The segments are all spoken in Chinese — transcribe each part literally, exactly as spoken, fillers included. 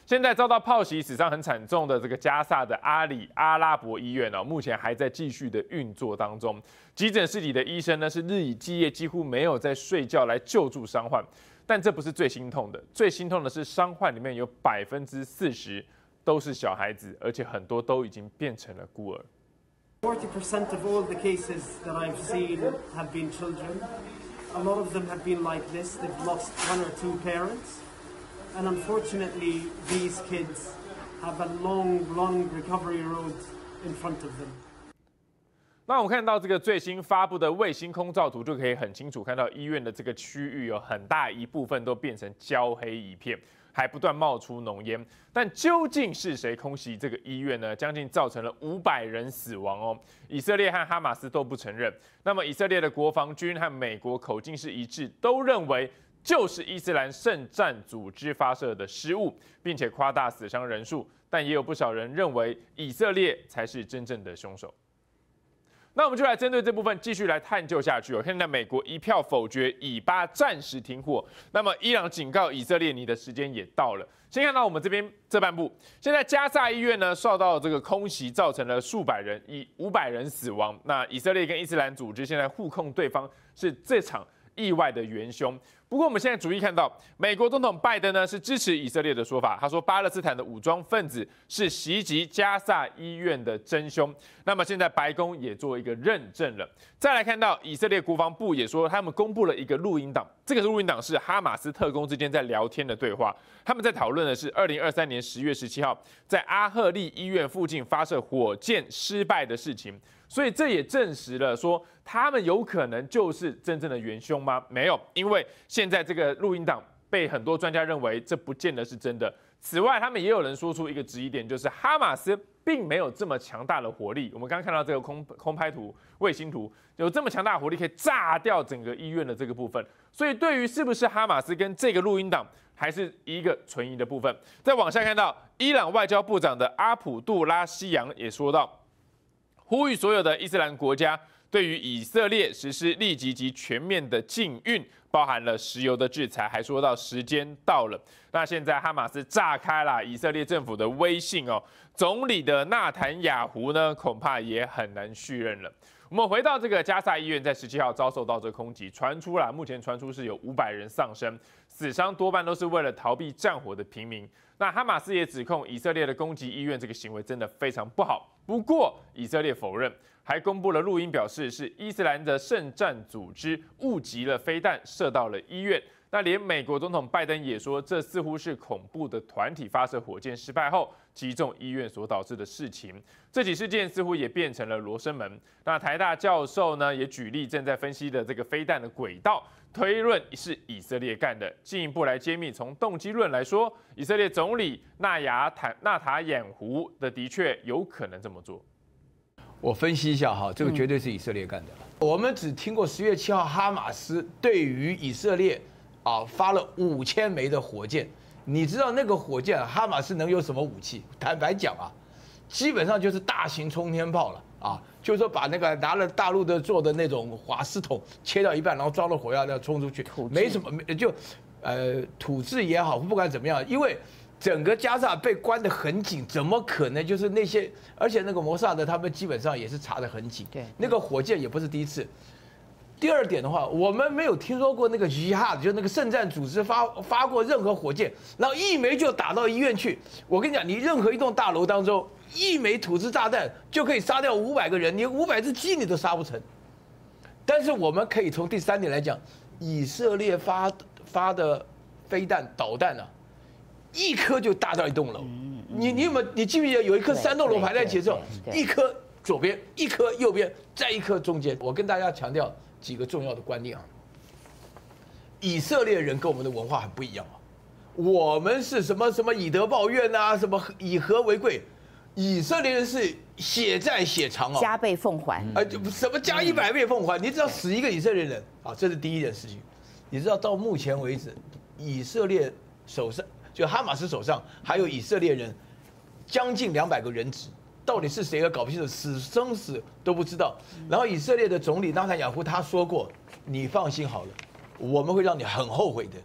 现在遭到炮袭、死伤很惨重的这个加萨的阿里阿拉伯医院哦，目前还在继续的运作当中。急诊室里的医生呢是日以继夜，几乎没有在睡觉来救助伤患。但这不是最心痛的，最心痛的是伤患里面有百分之四十都是小孩子，而且很多都已经变成了孤儿。 forty percent of all the cases that I've seen have been children. A lot of them have been like this. They've lost one or two parents. And unfortunately, these kids have a long, long recovery road in front of them. 那我们看到这个最新发布的卫星空照图，就可以很清楚看到医院的这个区域有很大一部分都变成焦黑一片，还不断冒出浓烟。但究竟是谁空袭这个医院呢？将近造成了五百人死亡哦。以色列和哈马斯都不承认。那么以色列的国防军和美国口径是一致，都认为就是伊斯兰圣战组织发射的失误，并且夸大死伤人数。但也有不少人认为以色列才是真正的凶手。那我们就来针对这部分继续来探究下去哦。现在美国一票否决以巴暂时停火，那么伊朗警告以色列，你的时间也到了。先看到我们这边这半部，现在加萨医院呢受到这个空袭，造成了数百人，以五百人死亡。那以色列跟伊斯兰组织现在互控对方是这场意外的元凶。不过我们现在逐一看到，美国总统拜登呢是支持以色列的说法，他说巴勒斯坦的武装分子是袭击加萨医院的真凶。那么现在白宫也做一个认证了。再来看到以色列国防部也说，他们公布了一个录音档，这个录音档是哈马斯特工之间在聊天的对话，他们在讨论的是二零二三年十月十七号在阿赫利医院附近发射火箭失败的事情。所以这也证实了说，他们有可能就是真正的元凶吗？没有，因为现在这个录音档被很多专家认为这不见得是真的。此外，他们也有人说出一个质疑点，就是哈马斯并没有这么强大的火力。我们刚刚看到这个空空拍图、卫星图，有这么强大的火力可以炸掉整个医院的这个部分。所以，对于是不是哈马斯跟这个录音档，还是一个存疑的部分。再往下看到，伊朗外交部长的阿卜杜拉希扬也说到，呼吁所有的伊斯兰国家对于以色列实施立即及全面的禁运，包含了石油的制裁，还说到时间到了。那现在哈马斯炸开了以色列政府的威信哦，总理的纳坦雅胡呢，恐怕也很难续任了。我们回到这个加萨医院，在十七号遭受到这空袭，传出了目前传出是有五百人丧生，死伤多半都是为了逃避战火的平民。那哈马斯也指控以色列的攻击医院这个行为真的非常不好，不过以色列否认，还公布了录音，表示是伊斯兰的圣战组织误击了飞弹，射到了医院。那连美国总统拜登也说，这似乎是恐怖的团体发射火箭失败后击中医院所导致的事情。这起事件似乎也变成了罗生门。那台大教授呢也举例正在分析的这个飞弹的轨道，推论是以色列干的。进一步来揭秘，从动机论来说，以色列总理纳亚坦纳塔掩胡的的确有可能这么做。 我分析一下哈，这个绝对是以色列干的。嗯、我们只听过十月七号哈马斯对于以色列啊发了五千枚的火箭，你知道那个火箭哈马斯能有什么武器？坦白讲啊，基本上就是大型冲天炮了啊，就是说把那个拿了大陆的做的那种瓦斯桶切到一半，然后装了火药要冲出去，没什么就呃土制也好，不管怎么样，因为。整个加萨被关得很紧，怎么可能就是那些？而且那个摩萨德他们基本上也是查得很紧。对，那个火箭也不是第一次。第二点的话，我们没有听说过那个 Jihad， 就那个圣战组织发发过任何火箭，然后一枚就打到医院去。我跟你讲，你任何一栋大楼当中，一枚土制炸弹就可以杀掉五百个人，你五百只鸡你都杀不成。但是我们可以从第三点来讲，以色列发发的飞弹导弹啊。一颗就大到一栋楼，你你有没有？你记不记得有一颗三栋楼排在一起的时候，一颗左边，一颗右边，再一颗中间？我跟大家强调几个重要的观念啊。以色列人跟我们的文化很不一样啊，我们是什么什么以德报怨啊，什么以和为贵，以色列人是血债血偿哦， 加倍奉还。 呃，什么加一百倍奉还？你只要死一个以色列人啊，这是第一件事情。你知道到目前为止，以色列手上。就哈马斯手上还有以色列人将近两百个人质，到底是谁也搞不清楚，死生死都不知道。然后以色列的总理纳坦雅胡他说过：“你放心好了，我们会让你很后悔的。”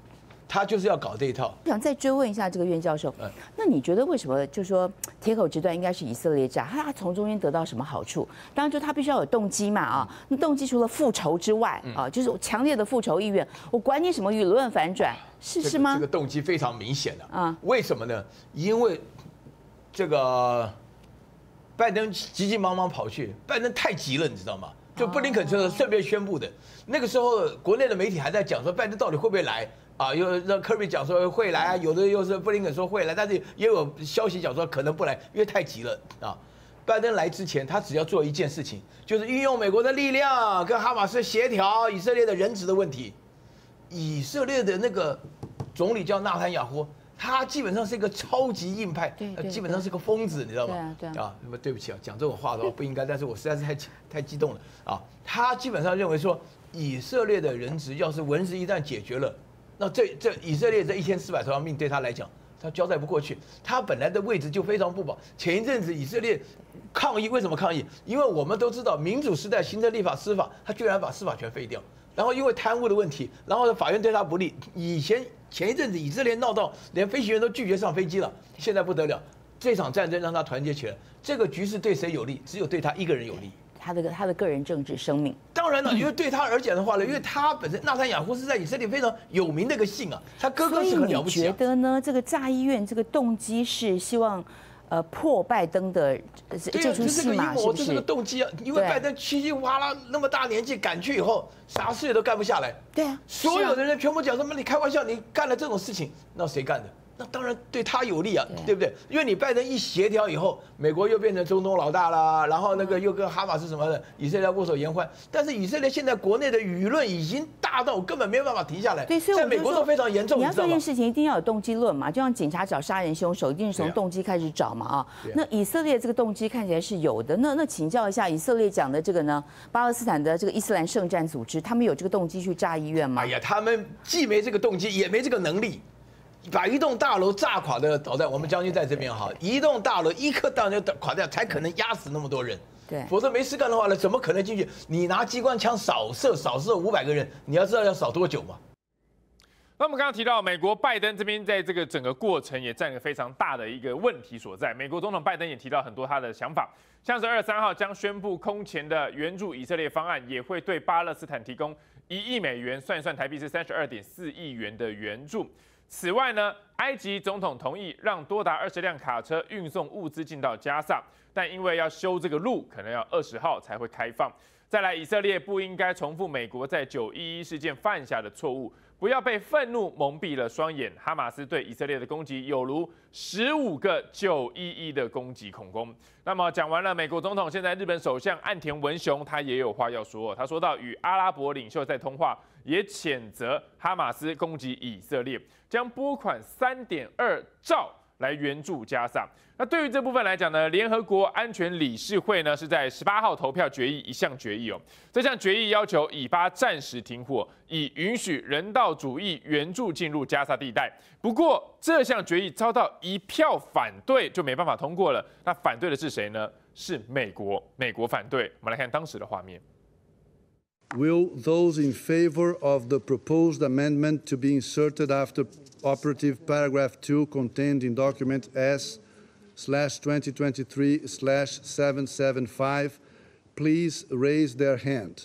他就是要搞这一套。 想再追问一下这个苑教授，嗯，那你觉得为什么就说铁口直断应该是以色列炸？他从中间得到什么好处？当然，就他必须要有动机嘛啊。那动机除了复仇之外啊，就是强烈的复仇意愿。我管你什么舆论反转，是是吗？ 这个动机非常明显的啊。 为什么呢？因为这个拜登急急忙忙跑去，拜登太急了，你知道吗？就布林肯就是顺便宣布的。那个时候，国内的媒体还在讲说拜登到底会不会来。啊，又让科比讲说会来啊，有的又是布林肯说会来，但是也有消息讲说可能不来，因为太急了啊。拜登来之前，他只要做一件事情，就是运用美国的力量跟哈马斯协调以色列的人质的问题。以色列的那个总理叫纳坦雅胡，他基本上是一个超级硬派，基本上是个疯子，你知道吗？ 对啊，对啊。那么对不起啊，讲这种话的话不应该，但是我实在是太太激动了啊。他基本上认为说，以色列的人质要是文字一旦解决了。那这这以色列这一千四百条命对他来讲，他交代不过去。他本来的位置就非常不保。前一阵子以色列抗议，为什么抗议？因为我们都知道，民主时代行政、立法、司法，他居然把司法权废掉。然后因为贪污的问题，然后法院对他不利。以前前一阵子以色列闹到连飞行员都拒绝上飞机了，现在不得了，这场战争让他团结起来。这个局势对谁有利？只有对他一个人有利。 他的他的个人政治生命， 当然了，因为对他而讲的话呢，因为他本身纳坦雅胡是在以色列非常有名的一个姓啊，他哥哥是很了不起、啊。 所以你觉得呢？这个炸医院这个动机是希望呃破拜登的这出戏码，是不是？ 这是个动机啊，因为拜登稀里哗啦那么大年纪赶去以后，啥事都干不下来。 对啊， 所有的人全部讲说：“你开玩笑，你干了这种事情，那谁干的？”那当然对他有利啊，对不对？因为你拜登一协调以后，美国又变成中东老大啦，然后那个又跟哈马斯什么的，以色列握手言欢。但是以色列现在国内的舆论已经大到根本没有办法停下来， 对，所以在美国都非常严重。 你要做这件事情，一定要有动机论嘛，就像警察找杀人凶手，一定是从动机开始找嘛啊。那以色列这个动机看起来是有的，那那请教一下，以色列讲的这个呢，巴勒斯坦的这个伊斯兰圣战组织，他们有这个动机去炸医院吗？ 哎呀，他们既没这个动机，也没这个能力。把一栋大楼炸垮的导弹，我们将军在这边哈，一栋大楼一颗导弹垮掉，才可能压死那么多人。 对， 否则没事干的话呢，怎么可能进去？你拿机关枪扫射，扫射五百个人，你要知道要扫多久嘛？ 那我们刚刚提到，美国拜登这边在这个整个过程也占了非常大的一个问题所在。美国总统拜登也提到很多他的想法，像是二十三号将宣布空前的援助以色列方案，也会对巴勒斯坦提供一亿美元，算一算台币是三十二点四亿元的援助。此外呢，埃及总统同意让多达二十辆卡车运送物资进到加萨，但因为要修这个路，可能要二十号才会开放。再来，以色列不应该重复美国在九一一事件犯下的错误，不要被愤怒蒙蔽了双眼。哈马斯对以色列的攻击有如十五个九一一的攻击恐攻。那么讲完了美国总统，现在日本首相岸田文雄他也有话要说，他说到与阿拉伯领袖在通话，也谴责哈马斯攻击以色列，将拨款三点二兆来援助加萨。那对于这部分来讲呢，联合国安全理事会呢是在十八号投票决议一项决议哦。这项决议要求以巴暂时停火，以允许人道主义援助进入加萨地带。不过这项决议遭到一票反对，就没办法通过了。那反对的是谁呢？是美国，美国反对。我们来看当时的画面。 Will those in favor of the proposed amendment to be inserted after operative paragraph two contained in document S slash twenty twenty-three slash seven seven five please raise their hand.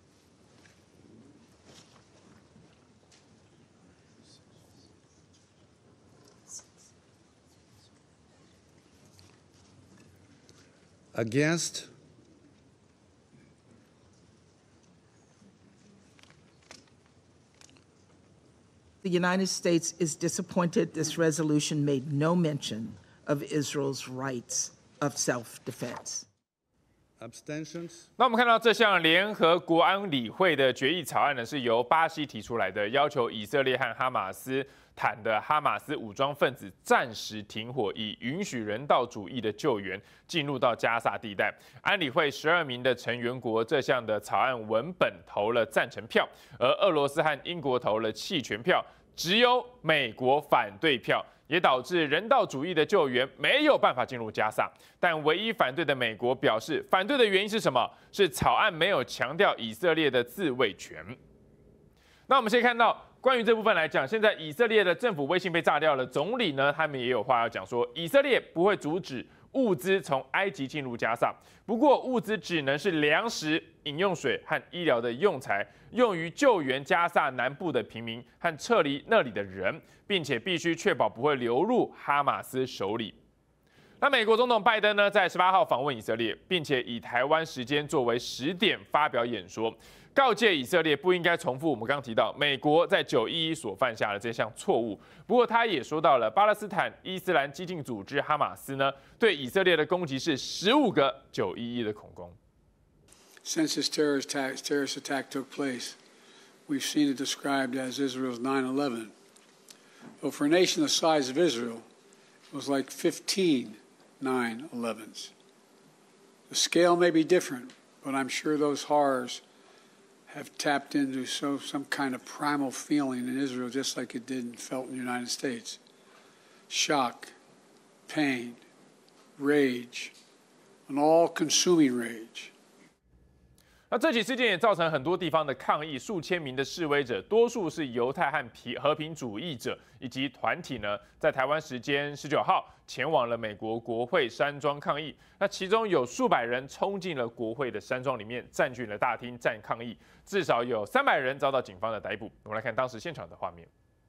Against? The United States is disappointed this resolution made no mention of Israel's rights of self-defense. Abstentions? 那我们看到这项联合国安理会的决议草案呢，是由巴西提出来的，要求以色列和哈马斯坦的哈马斯武装分子暂时停火，以允许人道主义的救援进入到加萨地带。安理会十二名的成员国这项的草案文本投了赞成票，而俄罗斯和英国投了弃权票，只有美国反对票。也导致人道主义的救援没有办法进入加萨，但唯一反对的美国表示，反对的原因是什么？是草案没有强调以色列的自卫权。那我们先看到关于这部分来讲，现在以色列的政府威信被炸掉了，总理呢他们也有话要讲说，以色列不会阻止物资从埃及进入加萨，不过物资只能是粮食、饮用水和医疗的用材，用于救援加萨南部的平民和撤离那里的人，并且必须确保不会流入哈马斯手里。那美国总统拜登呢，在十八号访问以色列，并且以台湾时间作为时点发表演说，告诫以色列不应该重复我们刚刚提到美国在九一一所犯下的这项错误。不过他也说到了巴勒斯坦伊斯兰激进组织哈马斯呢，对以色列的攻击是十五个九一一的恐攻。 Since this terrorist attack, terrorist attack took place, we've seen it described as Israel's nine eleven. Though for a nation the size of Israel, it was like fifteen nine elevens. The scale may be different, but I'm sure those horrors have tapped into so, some kind of primal feeling in Israel, just like it did and felt in the United States. Shock, pain, rage, an all-consuming rage. 那这起事件也造成很多地方的抗议，数千名的示威者，多数是犹太和和平主义者以及团体呢，在台湾时间十九号前往了美国国会山庄抗议。那其中有数百人冲进了国会的山庄里面，占据了大厅站抗议，至少有三百人遭到警方的逮捕。我们来看当时现场的画面。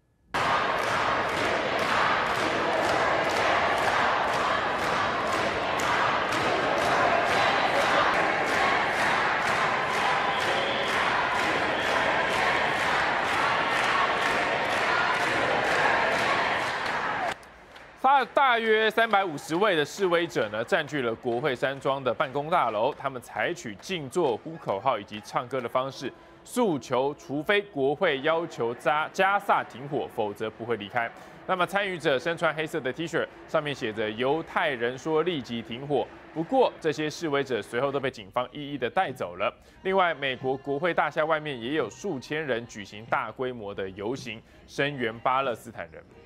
大大约三百五十位的示威者呢，占据了国会山庄的办公大楼。他们采取静坐、呼口号以及唱歌的方式，诉求除非国会要求加加萨停火，否则不会离开。那么参与者身穿黑色的 T 恤，上面写着“犹太人说立即停火”。不过这些示威者随后都被警方一一的带走了。另外，美国国会大厦外面也有数千人举行大规模的游行，声援巴勒斯坦人。